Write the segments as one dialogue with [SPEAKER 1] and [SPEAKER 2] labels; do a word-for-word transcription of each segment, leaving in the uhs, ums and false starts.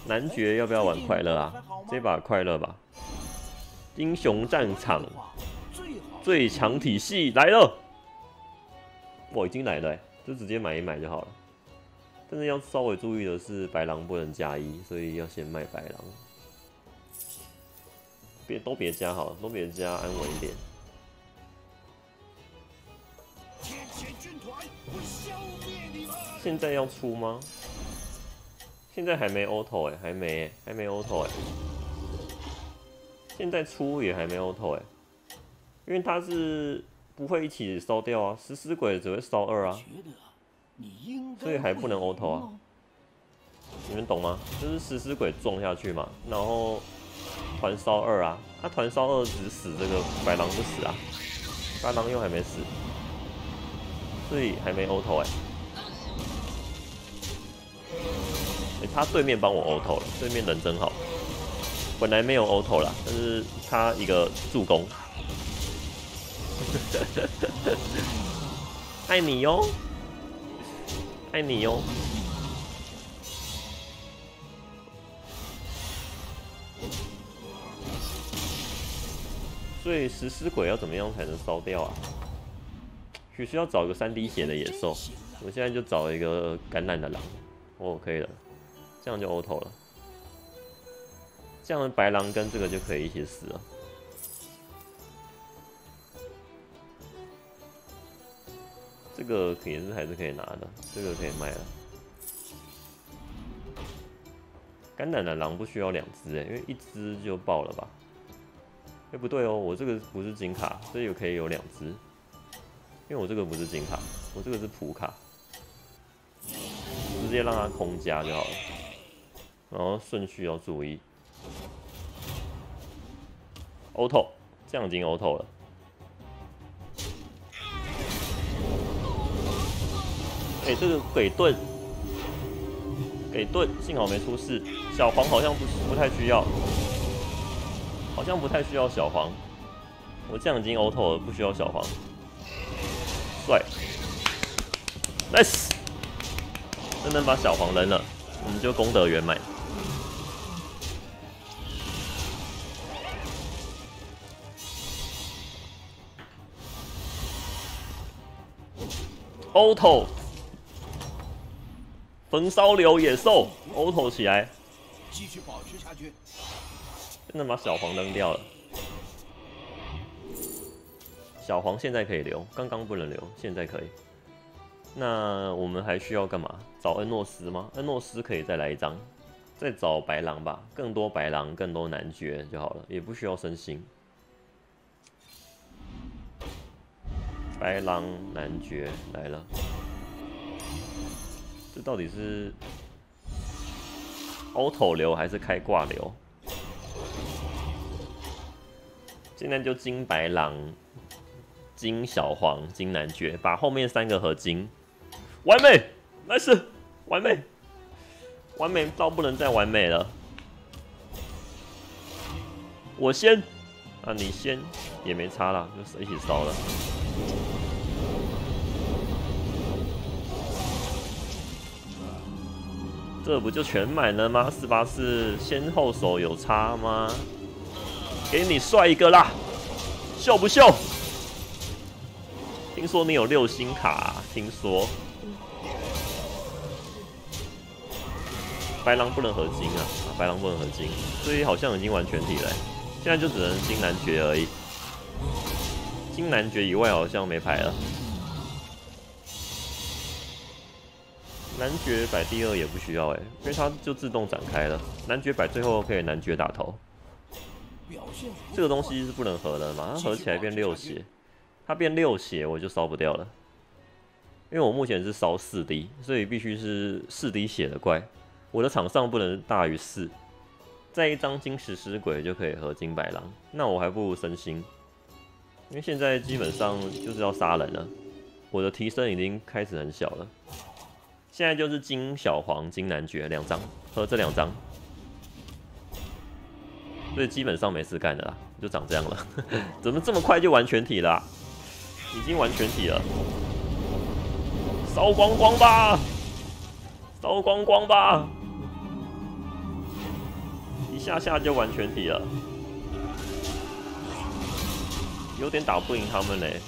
[SPEAKER 1] 男爵要不要玩快乐啊？这把快乐吧。英雄战场最强体系来了，我已经来了、欸，就直接买一买就好了。但是要稍微注意的是，白狼不能加一，所以要先卖白狼。别都别加好了，都别加，安稳一点。现在要出吗？现在还没 auto 哎、欸，还没、欸，还没 auto 哎、欸。现在出也还没 auto 哎、欸，因为它是不会一起烧掉啊，食尸鬼只会烧二啊，所以还不能 auto 啊。你们懂吗？就是食尸鬼撞下去嘛，然后团烧二啊，他、啊、团烧二只死这个白狼不死啊，白狼又还没死，所以还没 auto 哎、欸。欸、他对面帮我 auto 了，对面人真好。本来没有 auto 啦，但是他一个助攻，爱你哟，爱你哟。所以食尸鬼要怎么样才能烧掉啊？许需要找一个三滴血的野兽，我现在就找一个橄榄的狼，哦，可以了，这样就 auto 了。这样白狼跟这个就可以一起死了。这个也是还是可以拿的，这个可以卖了。橄榄的狼不需要两只哎，因为一只就爆了吧？哎、欸，不对哦，我这个不是金卡，所以我可以有两只。因为我这个不是金卡，我这个是普卡，直接让它空加就好了。然后顺序要注意。auto， 这样已经 auto 了。哎、欸，这个给盾，给盾，幸好没出事。小黄好像不不太需要，好像不太需要小黄。我这样已经 auto 了，不需要小黄。帅 ，nice， 真能把小黄扔了，我们就功德圆满。auto， 焚烧流野兽 auto 起来，
[SPEAKER 2] 继续保持下去。
[SPEAKER 1] 真的把小黄扔掉了。小黄现在可以留，刚刚不能留，现在可以。那我们还需要干嘛？找恩诺斯吗？恩诺斯可以再来一张，再找白狼吧，更多白狼，更多男爵就好了，也不需要升星。白狼男爵来了，这到底是 auto 流还是开挂流？现在就金白狼、金小黄、金男爵，把后面三个合金，完美，来是完美，完美到不能再完美了。我先啊，你先也没差啦，就是一起烧了。这不就全满了吗？四八四先后手有差吗？给你帅一个啦，秀不秀？听说你有六星卡、啊，听说。白狼不能合金啊，啊白狼不能合金，所以好像已经完全体了、欸。现在就只能金男爵而已，金男爵以外好像没牌了。男爵摆第二也不需要哎、欸，因为它就自动展开了。男爵摆最后可以男爵打头，这个东西是不能合的嘛？它合起来变六血，它变六血我就烧不掉了，因为我目前是烧四滴，所以必须是四滴血的怪，我的场上不能大于四。再一张金食尸鬼就可以合金白狼，那我还不如升星，因为现在基本上就是要杀人了，我的提升已经开始很小了。现在就是金小黄、金男爵两张，和这两张，所以基本上没事干的啦，就长这样了。怎么这么快就完全体了、啊？已经完全体了，烧光光吧，烧光光吧！ 下下就完全体了，有点打不赢他们嘞。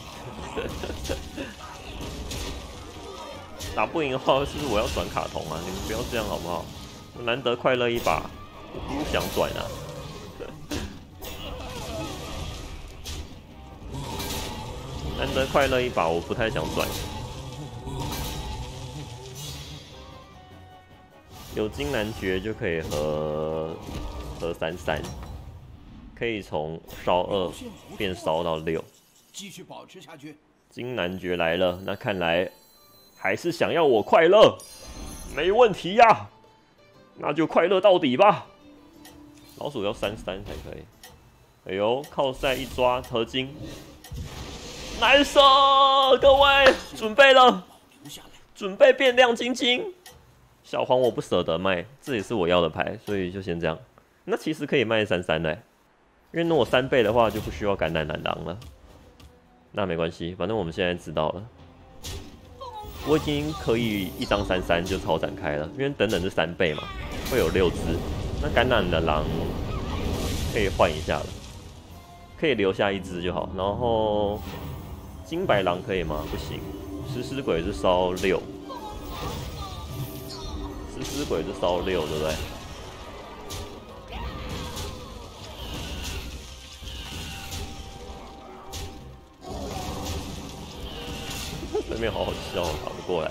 [SPEAKER 1] 打不赢的话，是不是我要转卡通啊？你们不要这样好不好？我难得快乐一把，我不想转啊。难得快乐一把，我不太想转。有金男爵就可以和和三三，可以从烧二变烧到六。
[SPEAKER 2] 继续保持下去。
[SPEAKER 1] 金男爵来了，那看来还是想要我快乐，没问题呀，那就快乐到底吧。老鼠要三三才可以。哎呦，靠赛一抓合金。nice， 各位准备了，准备变亮晶晶。小黄我不舍得卖，这也是我要的牌，所以就先这样。那其实可以卖三三的，因为如果三倍的话就不需要橄榄蓝狼了。那没关系，反正我们现在知道了。我已经可以一张三三就超展开了，因为等等是三倍嘛，会有六只。那橄榄的狼可以换一下了，可以留下一只就好，然后。金白狼可以吗？不行，食尸鬼是烧六，食尸鬼是烧六，对不对？对面好好笑，跑不过来。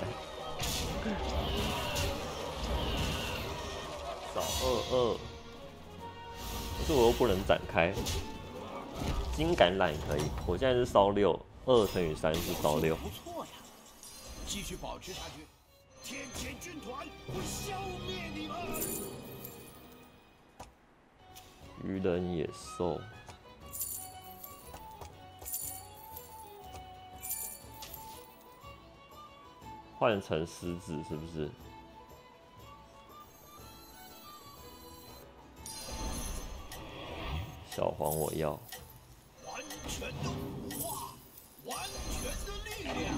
[SPEAKER 1] 扫二二，可是我又不能展开。金橄榄可以，我现在是烧六。二乘以三是烧六，
[SPEAKER 2] 不错呀，继续保持下去。天谴军团会消灭你们。
[SPEAKER 1] 鱼人野兽，换成狮子是不是？小黄我要。
[SPEAKER 2] 完全的武化。完全的力量，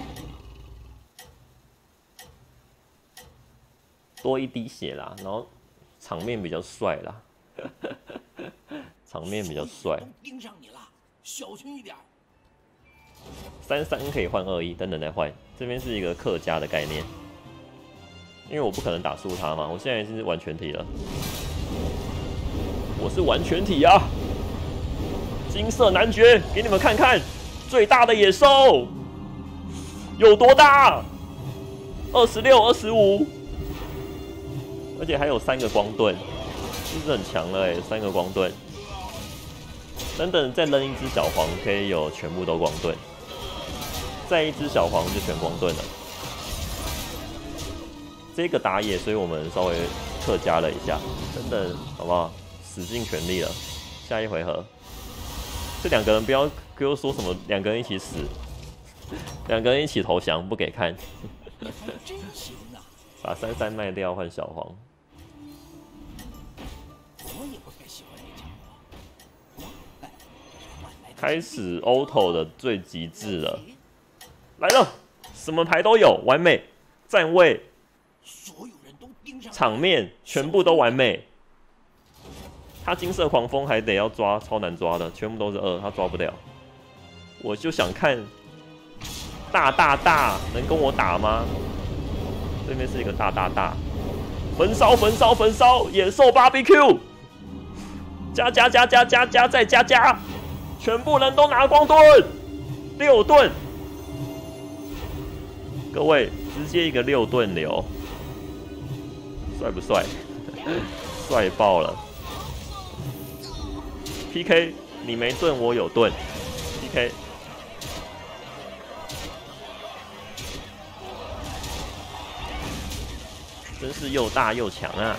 [SPEAKER 1] 多一滴血啦，然后场面比较帅啦，场面比较帅。
[SPEAKER 2] 盯上你了，小心一点。
[SPEAKER 1] 三三可以换二一，等等再换。这边是一个客家的概念，因为我不可能打输他嘛，我现在是完全体了，我是完全体啊！金色男爵，给你们看看。最大的野兽有多大？二十六、二十五，而且还有三个光盾，是不是很强了哎、欸？三个光盾，等等再扔一只小黄，可以有全部都光盾，再一只小黄就全光盾了。这个打野，所以我们稍微客加了一下，等等好不好？使尽全力了，下一回合。这两个人不要给我说什么两个人一起死，两个人一起投降不给看。
[SPEAKER 2] 真行啊！
[SPEAKER 1] 把三三卖掉换小黄。
[SPEAKER 2] 我也不太喜欢这家伙。
[SPEAKER 1] 开始 auto 的最极致了，来了，什么牌都有，完美，站位，
[SPEAKER 2] 所有人都盯上，
[SPEAKER 1] 场面全部都完美。他金色狂风还得要抓，超难抓的，全部都是二，他抓不了。我就想看大大大能跟我打吗？对面是一个大大大，焚烧焚烧焚烧，野兽 B B Q， 加加加加加加再加加，全部人都拿光盾，六盾，各位直接一个六盾流，帅不帅？帅爆了！ P K， 你没盾，我有盾。P K， 真是又大又强啊！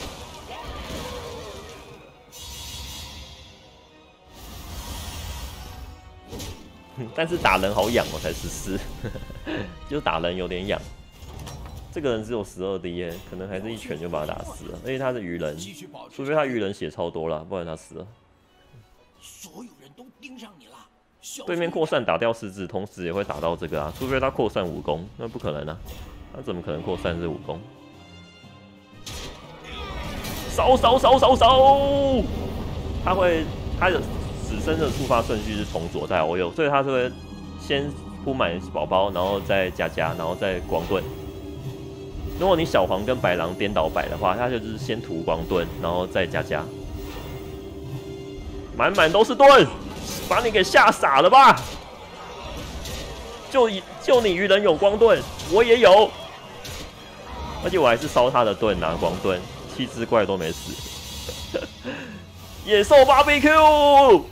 [SPEAKER 1] 但是打人好痒哦，才十四，就打人有点痒。这个人只有十二滴耶，可能还是一拳就把他打死了。而且他是鱼人，除非他鱼人血超多了，不然他死了。
[SPEAKER 2] 所有人都盯上你了。
[SPEAKER 1] 对面扩散打掉狮子，同时也会打到这个啊，除非他扩散武功，那不可能啊，他怎么可能扩散是武功？ 烧烧烧烧烧！他会他的死生的触发顺序是从左到右，所以他是会先铺满宝宝，然后再加加，然后再光盾。如果你小黄跟白狼颠倒摆的话，他就是先涂光盾，然后再加加，满满都是盾，把你给吓傻了吧？就就你愚人有光盾，我也有，而且我还是烧他的盾拿光盾，七只怪都没死。野兽 B B Q，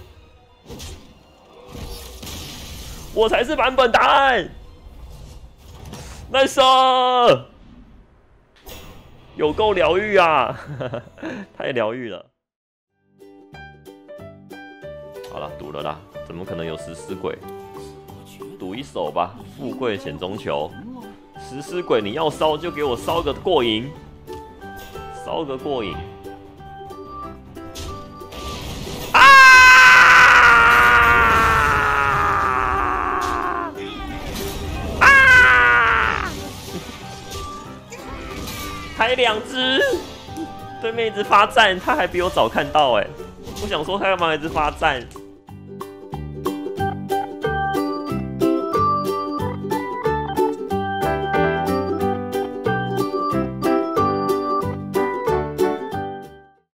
[SPEAKER 1] 我才是版本答案。Nice， 有够疗愈啊，太疗愈了。好了，赌了啦，怎么可能有食尸鬼？赌一手吧，富贵险中求。食尸鬼你要烧就给我烧个过瘾，烧个过瘾。啊！啊！还两只，对面一直发战，他还比我早看到哎、欸。我想说他干嘛一直发战？